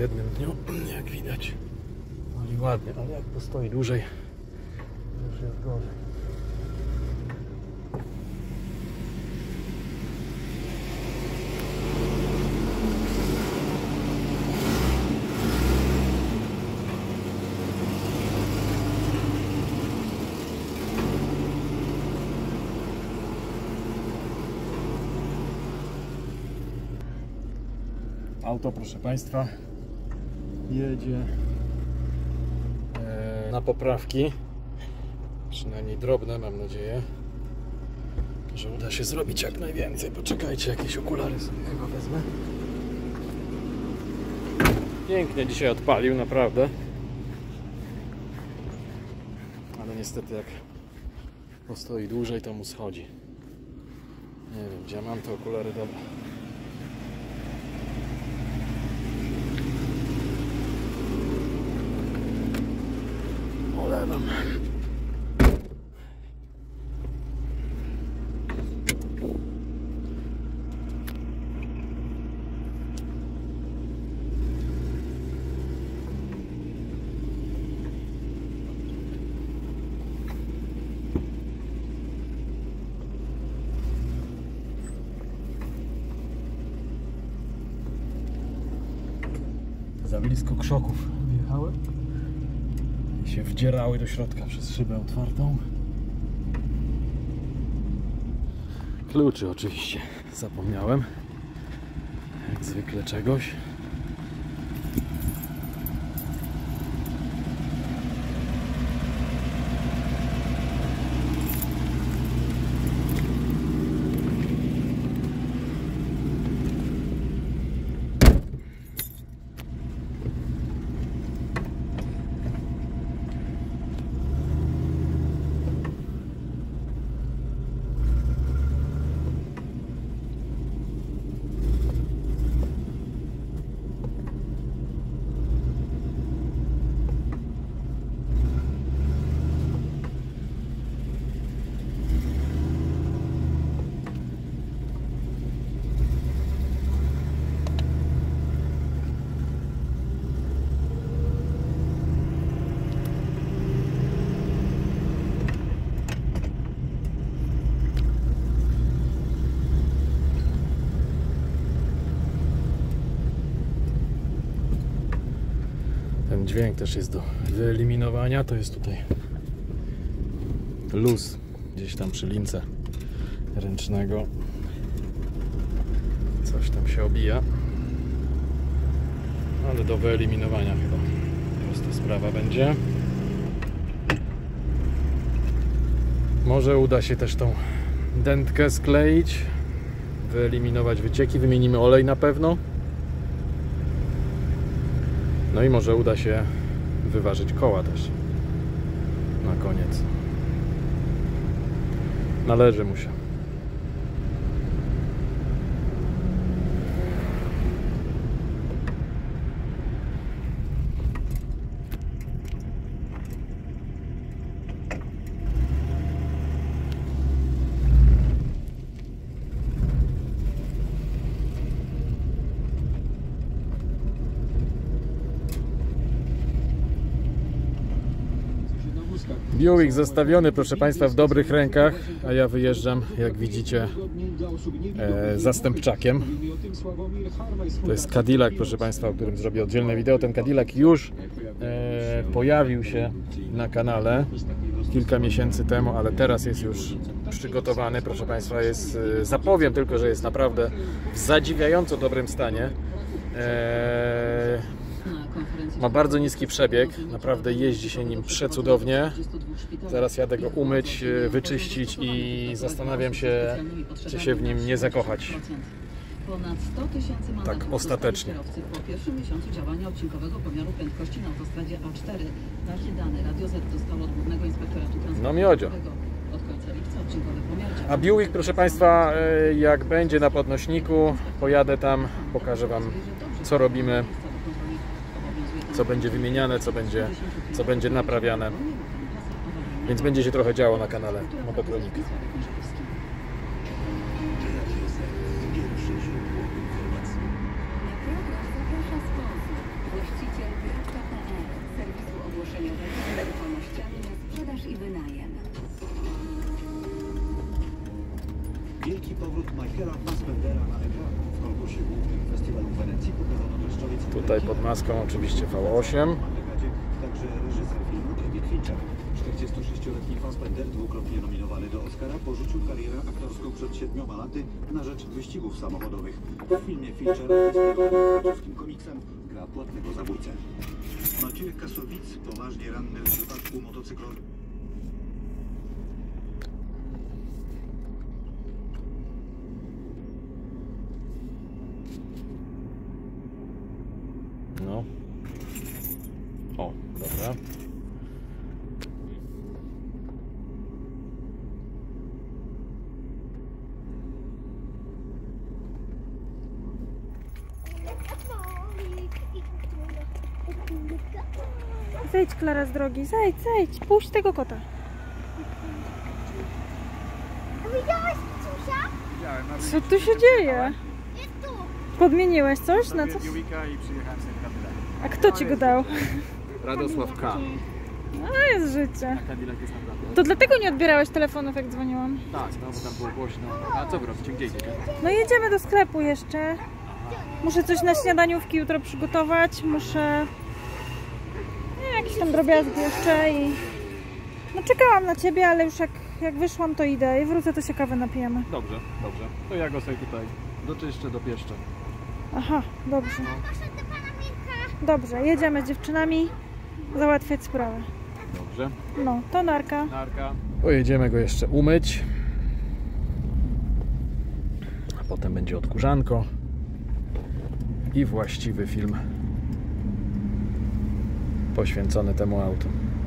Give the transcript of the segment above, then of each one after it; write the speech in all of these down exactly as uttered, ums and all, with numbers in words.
jednym dniu, jak widać. No i ładnie, ale jak postoi dłużej, to już jest gorzej. Auto, proszę Państwa, jedzie e, na poprawki, przynajmniej drobne, mam nadzieję, że uda się zrobić jak najwięcej. Poczekajcie, jakieś okulary sobie chyba wezmę. Pięknie dzisiaj odpalił, naprawdę, ale niestety jak postoi dłużej, to mu schodzi. Nie wiem, gdzie mam te okulary, dobra. Olewam. Za blisko krzoków wjechałem i się wdzierały do środka przez szybę otwartą. Kluczy oczywiście zapomniałem, jak zwykle czegoś. Ten dźwięk też jest do wyeliminowania. To jest tutaj luz gdzieś tam przy lince ręcznego. Coś tam się obija, ale do wyeliminowania chyba prosta sprawa będzie. Może uda się też tą dętkę skleić, wyeliminować wycieki, wymienimy olej na pewno. No i może uda się wyważyć koła też na koniec. Należy mu się. Buick zostawiony, proszę Państwa, w dobrych rękach, a ja wyjeżdżam, jak widzicie, e, zastępczakiem. To jest Cadillac, proszę Państwa, o którym zrobię oddzielne wideo. Ten Cadillac już e, pojawił się na kanale kilka miesięcy temu, ale teraz jest już przygotowany, proszę Państwa. Jest, e, zapowiem tylko, że jest naprawdę w zadziwiająco dobrym stanie. E, Ma bardzo niski przebieg, naprawdę jeździ się nim przecudownie. Zaraz jadę go umyć, wyczyścić i zastanawiam się, czy się w nim nie zakochać. Tak ostatecznie. Po pierwszym miesiącu działania odcinkowego pomiaru prędkości na autostradzie A cztery takie dane Radio Z dostało od Głównego Inspektoratu Transportu. No miodzio. Od końca lipca odcinkowy pomiar A Buick, proszę Państwa, jak będzie na podnośniku, pojadę tam, pokażę Wam, co robimy, co będzie wymieniane, co będzie, co będzie naprawiane. Więc będzie się trochę działo na kanale Motokronika. ogłoszeniowe z nieruchomościami na sprzedaż i wynajem. Wielki powrót Michaela Fassbendera na ekran. W konkursie głównym festiwalu w Wenecji pokazano dreszczowiec. Tutaj pod maską oczywiście V osiem. Także reżyser filmu David Fincher. czterdziestosześcioletni Fassbender, dwukrotnie nominowany do Oscara, porzucił karierę aktorską przed siedmioma laty na rzecz wyścigów samochodowych. W filmie Finchera, inspirowany francuskim komiksem, gra płatnego zabójcę. Maciej Kasowic, poważnie ranny w wypadku motocyklowym. No. O, dobra. Zejdź, Klara, z drogi, zejdź, zejdź, puść tego kota. Widziałeś Ciusia? Widziałem, a Co tu się dzieje? Jest tu. Podmieniłeś coś na coś? Wika i przyjechałem z tym Cadillacem. A kto ci go dał? Radosław K. No jest życie. Cadillac jest naprawdę. To dlatego nie odbierałeś telefonów, jak dzwoniłam. Tak, no bo tam było głośno. A co wy robicie? Gdzie idziecie? No jedziemy do sklepu jeszcze. Muszę coś na śniadaniówki jutro przygotować. Muszę... Nie, jakieś tam drobiazgi jeszcze i... No czekałam na ciebie, ale już jak, jak wyszłam, to idę i wrócę, to się kawę napijemy. Dobrze, dobrze. To ja go sobie tutaj doczyszczę, dopieszczę. Aha, dobrze. Poszedł do pana Mirka. Dobrze, jedziemy z dziewczynami załatwiać sprawę. Dobrze. No, to narka. Narka. Pojedziemy go jeszcze umyć. A potem będzie odkurzanko. I właściwy film poświęcony temu autu.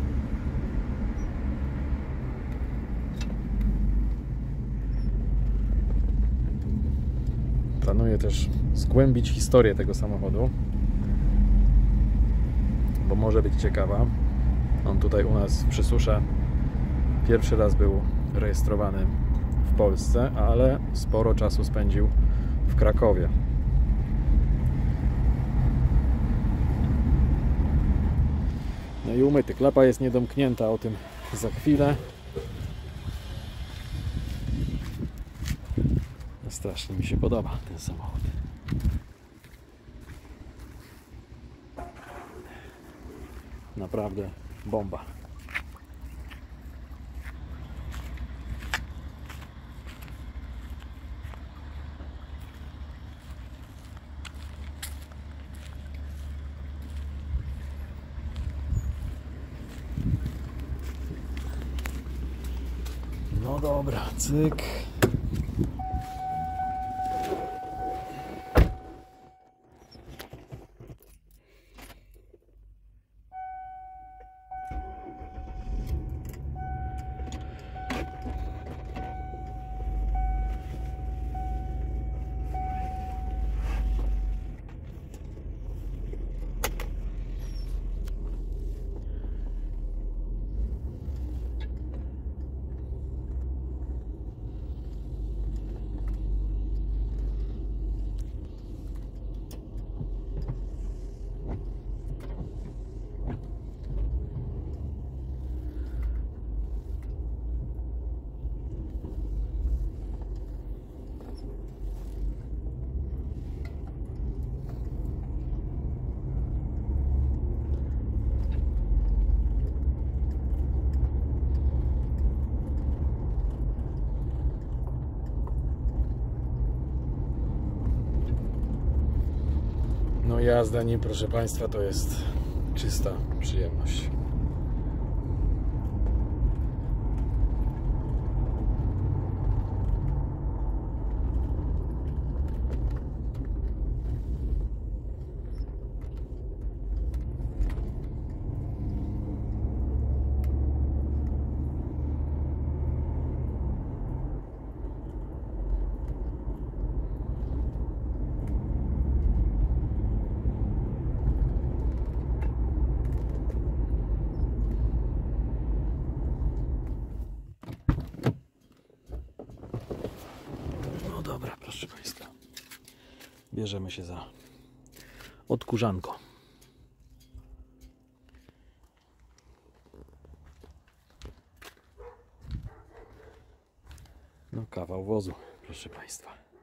Planuję też zgłębić historię tego samochodu, bo może być ciekawa. On tutaj u nas w Przysusze pierwszy raz był rejestrowany w Polsce, ale sporo czasu spędził w Krakowie. No i umyty. Klapa jest niedomknięta, o tym za chwilę. Strasznie mi się podoba ten samochód. Naprawdę bomba. No dobra, cyk. No jazda nim, proszę Państwa, to jest czysta przyjemność. Dobra, proszę Państwa, bierzemy się za odkurzanko. No kawał wozu, proszę Państwa.